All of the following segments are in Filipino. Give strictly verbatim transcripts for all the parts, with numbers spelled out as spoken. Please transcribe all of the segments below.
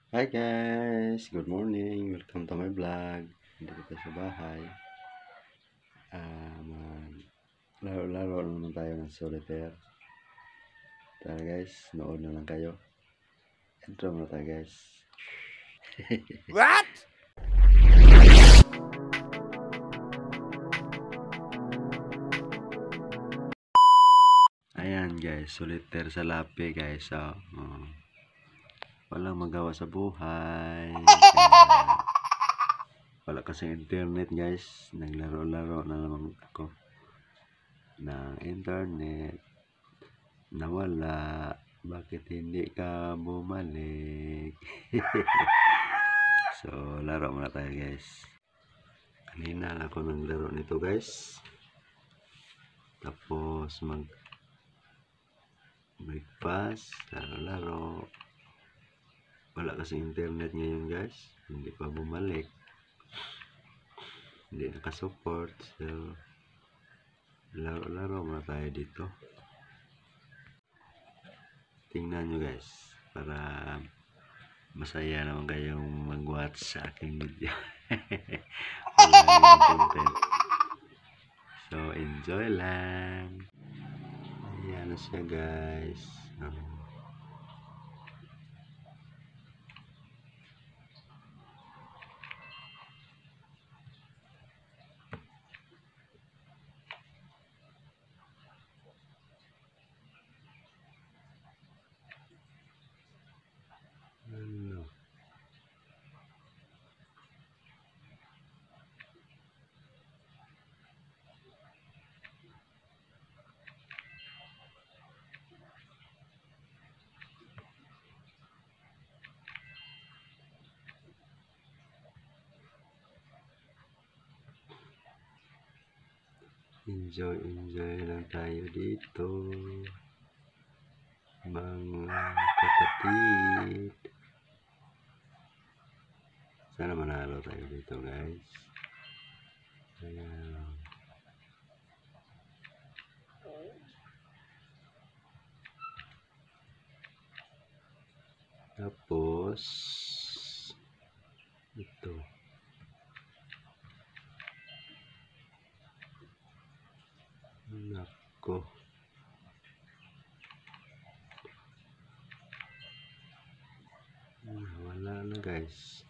Hi guys! Good morning! Welcome to my vlog. Dito tayo sa bahay. Ah, mag laro-laro na naman tayo ng solitaire. Tara guys, nood na lang kayo. Intro muna tayo guys. What? Ayan guys, solitaire sa lapi guys. Oh, oh. Walang magawa sa buhay. Kaya, wala kasi internet guys. Naglaro-laro na naman ako ng internet. Nawala. Bakit hindi ka bumalik? So, laro muna tayo guys. Kanina lang ako naglaro nito guys. Tapos mag breakfast, laro-laro. Wala kasi internet ngayon guys. Hindi pa bumalik. Hindi nakasupport. So, laro-laro muna tayo dito. Tingnan nyo guys. Para masaya naman kayong mag-watch sa aking video. Wala yung content. So, enjoy lang. Ayan na siya guys. Um, ano? Enjoy, enjoy lang tayo dito. Mga kapatid. Sana manalo tayo dito guys. Ayan. Tapos ito. Nako. Ah, wala na guys.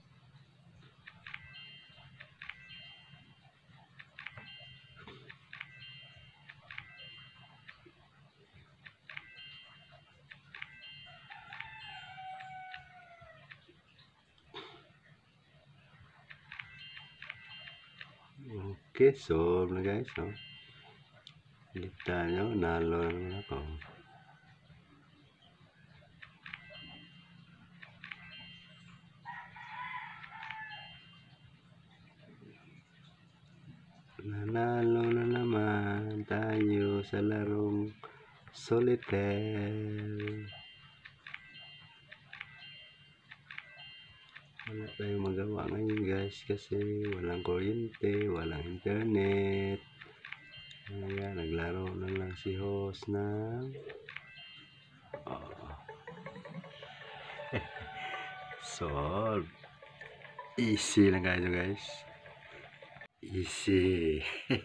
Okay, solve na guys. No? Kita nyo, nalo naman ako. Nanalo na naman tayo sa larong solitaire. Wala tayong magawa ngayon guys kasi walang kuryente, walang internet. Kaya naglaro na lang si host ng oh. Solve. Easy lang kayo guys. Easy.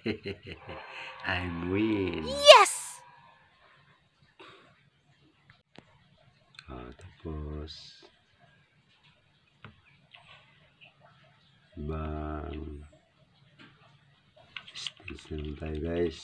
I'm win. Yes! Oh, tapos bang stage na lang tayo guys.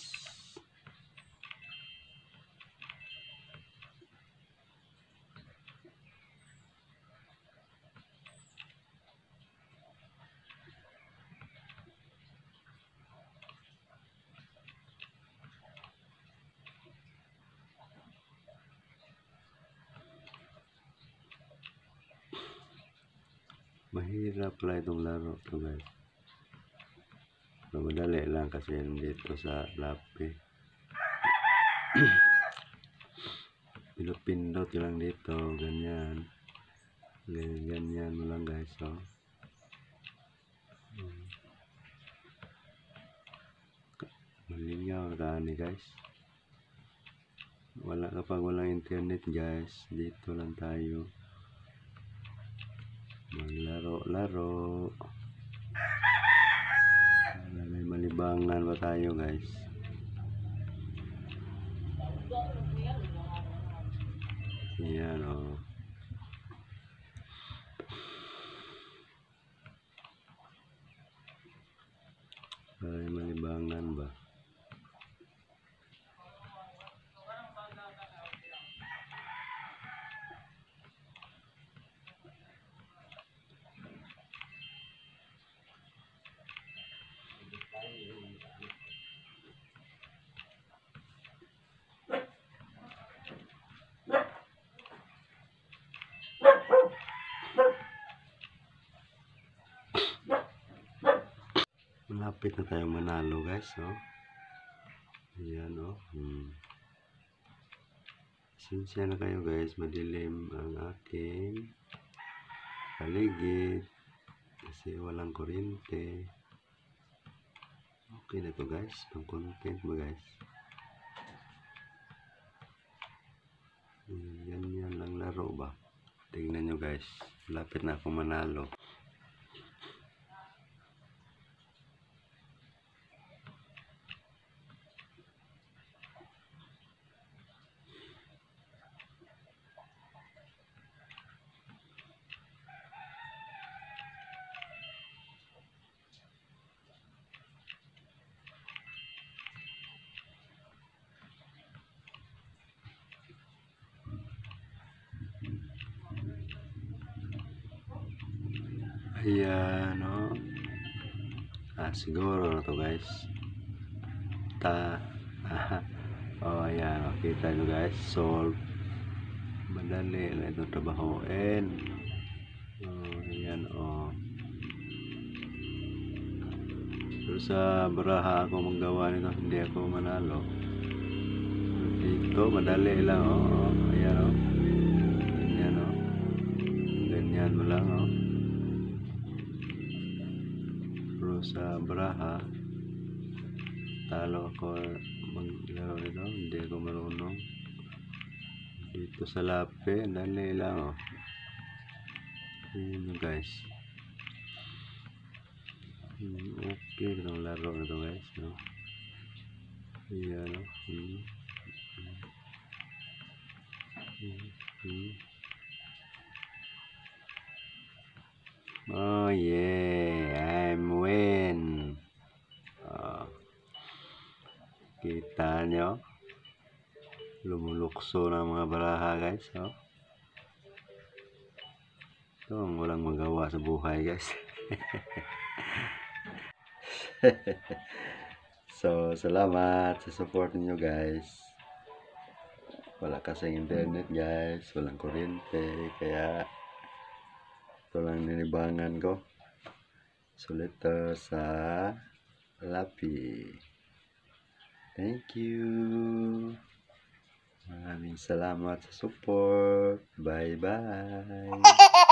Mahirap pala itong laro to guys. Madali lang kasi dito sa lapi. Pinot-pinot lang dito, ganyan. Ganyan, ganyan mo lang guys. So, malingaw ka ni guys. Wala kapag walang internet guys. Dito lang tayo. laro-laro. May malibangan pa tayo guys. Yan o. Oh. May malibangan ba? Malapit na tayo manalo guys, oh. Ayan, oh. Hmm. Sinsya na kayo guys, madilim ang aking paligid kasi walang kuryente. Okay na to guys, pang content mo guys. Yan yan lang laro ba? Tingnan nyo guys, malapit na ako manalo. Ayan, oh. Ah, siguro na to guys. Ta. Oh, ayan, oh. Kita nyo guys. Solve. Madali na itong trabahoin. Oh, ayan, oh. Pero sa baraha ako magawa nito, hindi ako manalo. Dito, madali lang, oh. Ayan, oh. Ganyan, oh. Ganyan mo lang, oh. Sa baraha talo ako maglaro nito, hindi ako marunong. Dito sa lape, dali lang, oh. Yun guys. Hmm, okay itong laro na to guys, no? Ayan, oh. Hmm. Hmm. Hmm. Oh yeah, I'm win. Oh. Kita nyo, lumulukso ng mga baraha guys, oh. Ito ang walang magawa sa buhay guys. So salamat sa support niyo guys. Wala kasing internet guys, walang kuryente, kaya ito lang ninibangan ko. Sulit to sa lapi. Thank you. Maraming salamat sa support. Bye bye.